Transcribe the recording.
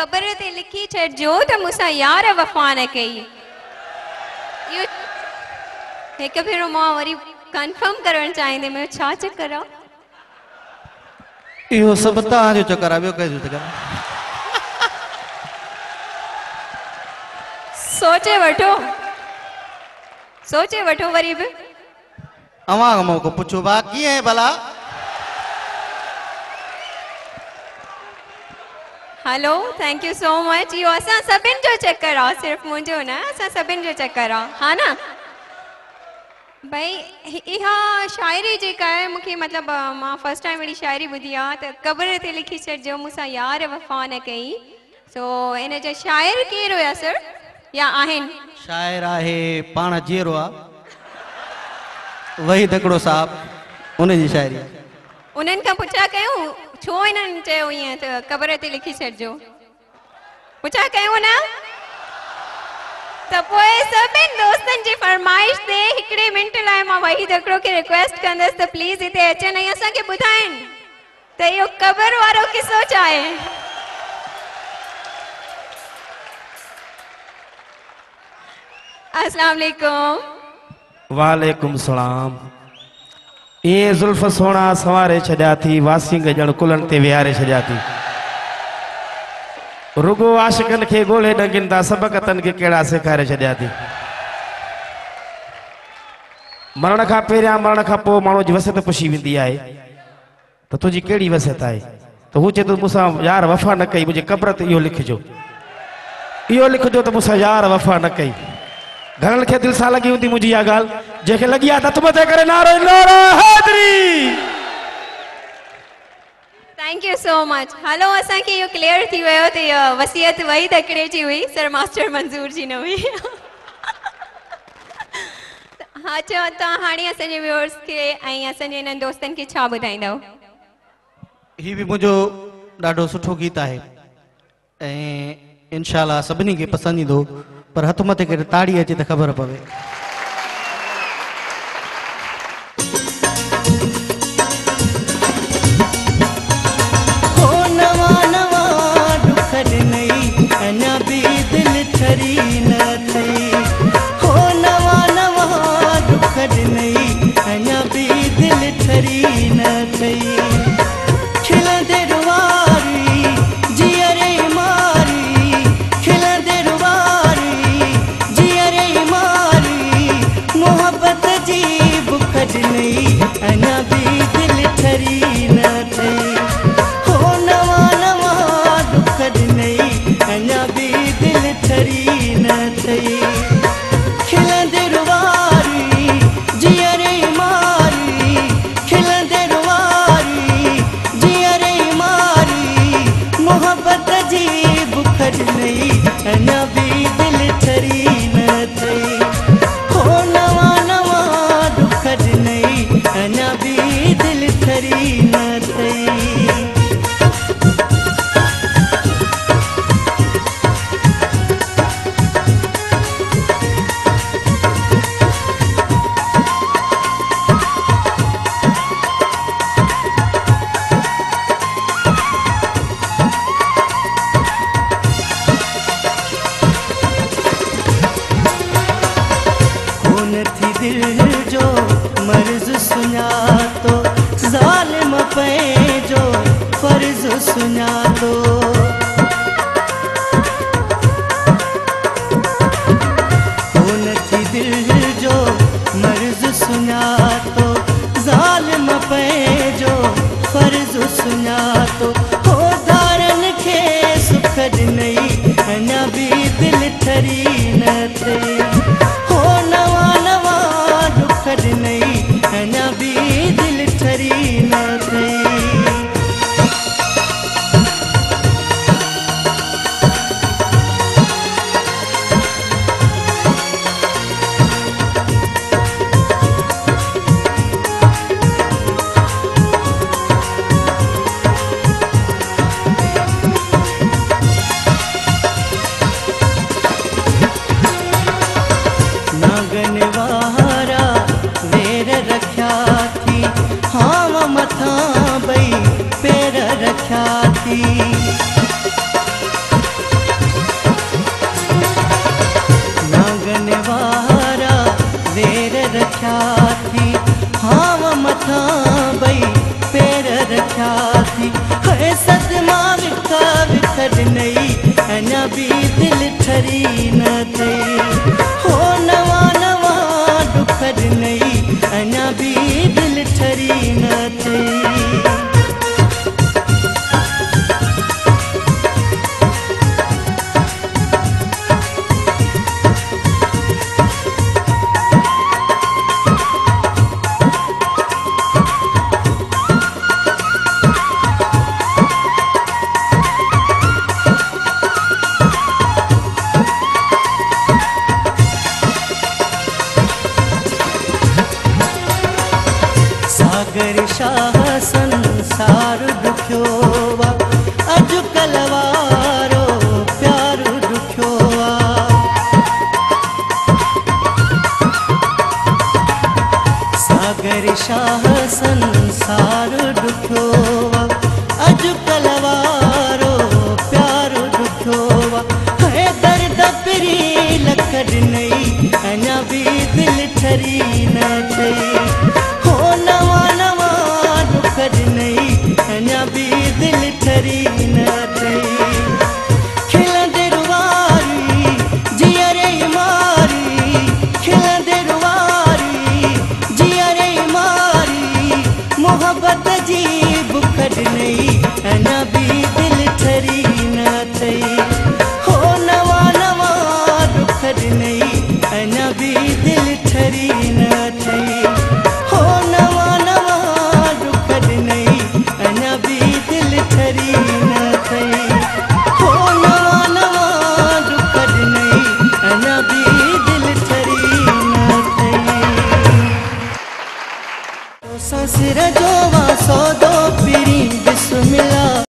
क़बर ते लिखी छॾिजो त मूंसां यार वफ़ा न कई। इहो हिकु भेरो मां वरी कंफर्म करणु चाहींदमि छा चक्कर आहे? इहो सभु तव्हांजो चक्कर आहे, ॿियो कंहिंजो चक्कर आहे? सोचे वठो वरी बि। अवां मूंखे पुछो भा कीअं आहे भला? Hello, thank you so much. इहो असां सभिनि जो चक्कर आहे, सिर्फ़ु मुंहिंजो न, असां सभिनि जो चक्कर आहे, हा न भाई। इहा शाइरी जेका आहे मूंखे मतिलबु मां फर्स्ट टाइम अहिड़ी शाइरी ॿुधी आहे त क़बर ते लिखी छॾिजो मूंसां यार वफ़ा न कई। सो इन जा शाइर केरु हुया सर या आहिनि? शाइर आहे पाण जीरो आहे वही दकड़ो साहब, उनजी शाइरी। उन्हनि खां पुछा कयूं छो इन्हनि चयो ईअं त क़बर ते लिखी छॾिजो? पुछा कयूं न त पोइ सभिनि दोस्तनि जी फरमाइश ते हिकिड़े मिंट लाइ मां वही दकड़ो खे रिक्वेस्ट कंदसि त प्लीज़ हिते अचनि ऐं असांखे ॿुधाइनि त इहो क़बर वारो किसो छा आहे। अस्सलाम वालेकुम। वालेकुम सलाम। ये जुल्फ सोना सवारे छॾिया थी, वासिंग ॼण कुलनि ते विहारे छॾिया थी। रुगो आशिकनि खे ॻोल्हे ॾंगिन था, सबक़तनि खे कहिड़ा सेखारे छॾिया थी। मरण खां पहिरियां मरण खां पोइ माण्हू जी वसियत पुछी वेंदी आहे त तुंहिंजी कहिड़ी वसियत आहे? त हू चए थो मूंसां यार वफ़ा न कई, मुंहिंजे क़बर ते इहो लिखिजो, इहो लिखिजो त मूंसां यार वफ़ा न कई। घरनि खे दिलि सां लॻी हूंदी मुंहिंजी इहा ॻाल्हि, जंहिंखे लॻी आहे त तुम ते करे नारो नारो हैदरी। Thank you so much. Hello, असांखे इहो क्लियर थी वियो त इहा वसियत वही दकड़े जी हुई, सर मास्टर मंज़ूर जी न हुई। हा, चओ तव्हां हाणे असांजे व्यूअर्स खे ऐं असांजे इन्हनि दोस्तनि खे छा ॿुधाईंदव? हीउ बि मुंहिंजो ॾाढो सुठो गीत आहे ऐं इंशाल्लाह सभिनी खे पसंदि ईंदो, पर हथ मथे करे ताड़ी अचे त ख़बर पवे। दुखड़ नई अञा भी दिल ठरी न थई हो नवा नवा दुखड़ नई अञा भी दिल ठरी न थई सागर शाह संसार दुखियो वा अॼुकल्ह वारो प्यार दुखियो वा सागर शाह संसार दुखियो वा अॼुकल्ह वारो प्यार दुखियो वा है दर्द पिरी लखड़ नई अञा भी दिल ठरी न थई नवा नवा दुखड़ नई अञा भी दिल ठरी न थई खिलंदे रुवारी जियरे मारी खिलंदे रुवारी जियरे मारी मोहब्बत जी बुखड़ नई अञा भी दिल ठरी न थई हो नवा नवा दुखड़ नई अञा भी दिल ठरी न थई सिर जो वा सौदो पिरी बिस्मिल्लाह।